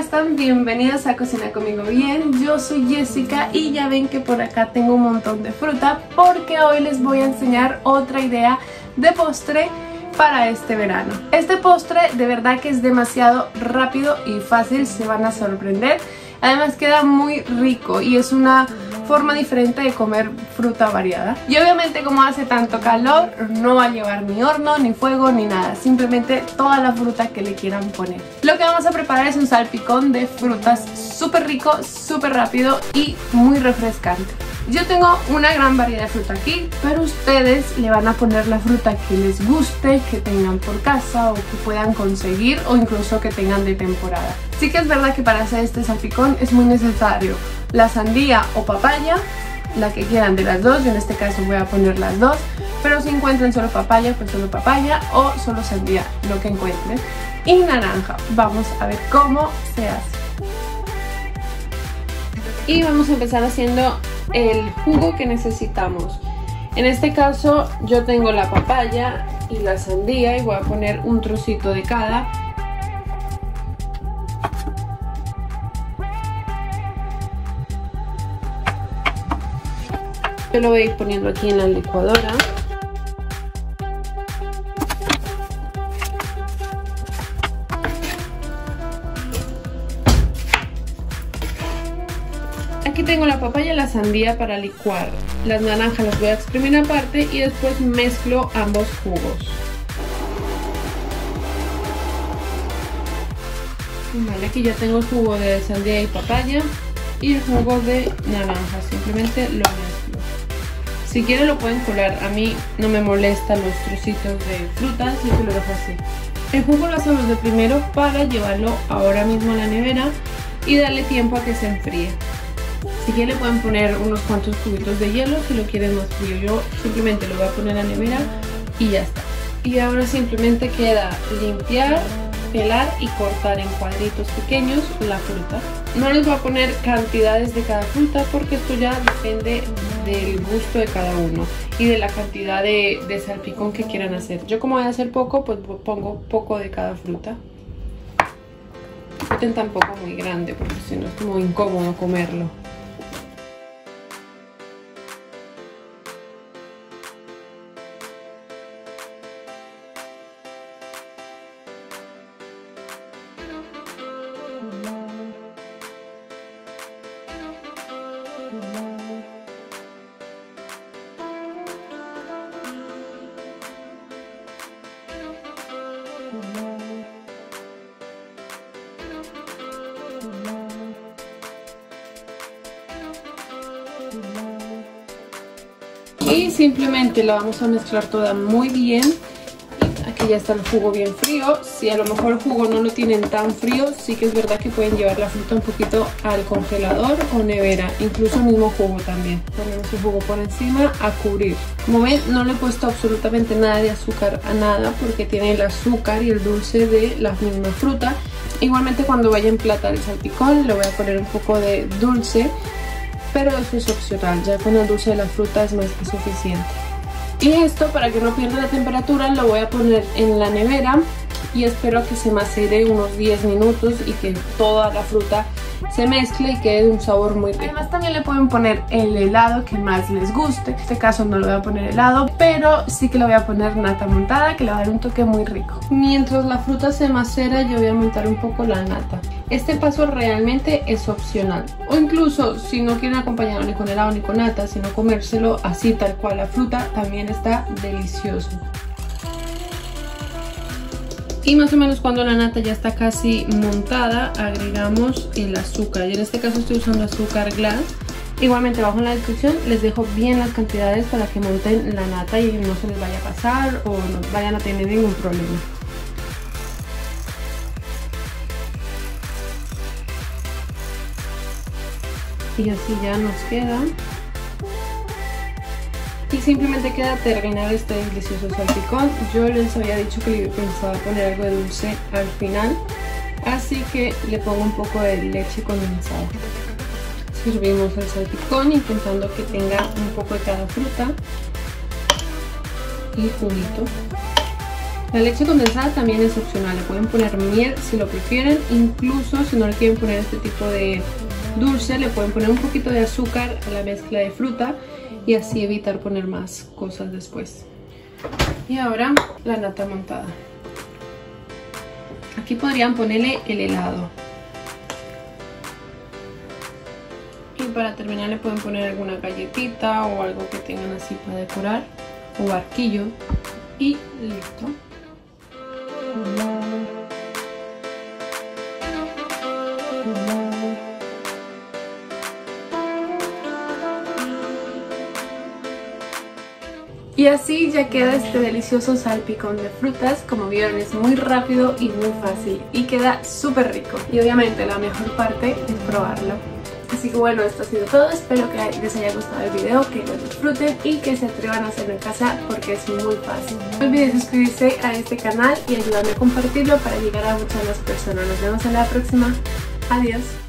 están? Bienvenidos a Cocina Conmigo Bien. Yo soy Jessica y ya ven que por acá tengo un montón de fruta porque hoy les voy a enseñar otra idea de postre para este verano. Este postre de verdad que es demasiado rápido y fácil, se van a sorprender. Además queda muy rico y es una forma diferente de comer fruta variada. Y obviamente como hace tanto calor no va a llevar ni horno, ni fuego, ni nada. Simplemente toda la fruta que le quieran poner. Lo que vamos a preparar es un salpicón de frutas súper rico, súper rápido y muy refrescante. Yo tengo una gran variedad de fruta aquí, pero ustedes le van a poner la fruta que les guste, que tengan por casa o que puedan conseguir o incluso que tengan de temporada. Sí que es verdad que para hacer este salpicón es muy necesario la sandía o papaya, la que quieran de las dos. Yo en este caso voy a poner las dos, pero si encuentran solo papaya, pues solo papaya o solo sandía, lo que encuentren. Y naranja. Vamos a ver cómo se hace. Y vamos a empezar haciendo el jugo que necesitamos. En este caso yo tengo la papaya y la sandía y voy a poner un trocito de cada. Yo lo voy a ir poniendo aquí en la licuadora. Aquí tengo la papaya y la sandía para licuar. Las naranjas las voy a exprimir aparte y después mezclo ambos jugos. Vale, aquí ya tengo el jugo de sandía y papaya y el jugo de naranja. Simplemente lo mezclo. Si quieren lo pueden colar. A mí no me molestan los trocitos de fruta, así que lo dejo así. El jugo lo hacemos de primero para llevarlo ahora mismo a la nevera y darle tiempo a que se enfríe. Si quieren le pueden poner unos cuantos cubitos de hielo si lo quieren más frío. Yo simplemente lo voy a poner a la nevera y ya está. Y ahora simplemente queda limpiar, pelar y cortar en cuadritos pequeños la fruta. No les voy a poner cantidades de cada fruta porque esto ya depende del gusto de cada uno y de la cantidad de salpicón que quieran hacer. Yo como voy a hacer poco, pues pongo poco de cada fruta. No tampoco muy grande porque si no es muy incómodo comerlo. Y simplemente la vamos a mezclar toda muy bien. Aquí ya está el jugo bien frío. Si a lo mejor el jugo no lo tienen tan frío, sí que es verdad que pueden llevar la fruta un poquito al congelador o nevera. Incluso el mismo jugo también. Ponemos el jugo por encima a cubrir. Como ven, no le he puesto absolutamente nada de azúcar a nada porque tiene el azúcar y el dulce de la misma fruta. Igualmente cuando vaya a emplatar el salpicón le voy a poner un poco de dulce, pero eso es opcional, ya con el dulce de la fruta es más que suficiente. Y esto, para que no pierda la temperatura, lo voy a poner en la nevera y espero que se macere unos 10 minutos y que toda la fruta se mezcle y quede de un sabor muy rico. Además también le pueden poner el helado que más les guste. En este caso no le voy a poner helado, pero sí que le voy a poner nata montada, que le va a dar un toque muy rico. Mientras la fruta se macera yo voy a montar un poco la nata. Este paso realmente es opcional, o incluso si no quieren acompañarlo ni con helado ni con nata, sino comérselo así tal cual la fruta, también está delicioso. Y más o menos cuando la nata ya está casi montada, agregamos el azúcar. Yo en este caso estoy usando azúcar glass. Igualmente abajo en la descripción les dejo bien las cantidades para que monten la nata y no se les vaya a pasar o no vayan a tener ningún problema. Y así ya nos queda. Y simplemente queda terminar este delicioso salpicón. Yo les había dicho que le pensaba poner algo de dulce al final, así que le pongo un poco de leche condensada. Servimos el salpicón intentando que tenga un poco de cada fruta y juguito. La leche condensada también es opcional, le pueden poner miel si lo prefieren, incluso si no le quieren poner este tipo de dulce, le pueden poner un poquito de azúcar a la mezcla de fruta y así evitar poner más cosas después. Y ahora la nata montada. Aquí podrían ponerle el helado. Y para terminar le pueden poner alguna galletita o algo que tengan así para decorar, o barquillo, y listo. Y así ya queda este delicioso salpicón de frutas. Como vieron, es muy rápido y muy fácil y queda súper rico. Y obviamente la mejor parte es probarlo. Así que bueno, esto ha sido todo. Espero que les haya gustado el video, que lo disfruten y que se atrevan a hacerlo en casa porque es muy fácil. No olviden suscribirse a este canal y ayudarme a compartirlo para llegar a muchas más personas. Nos vemos en la próxima. Adiós.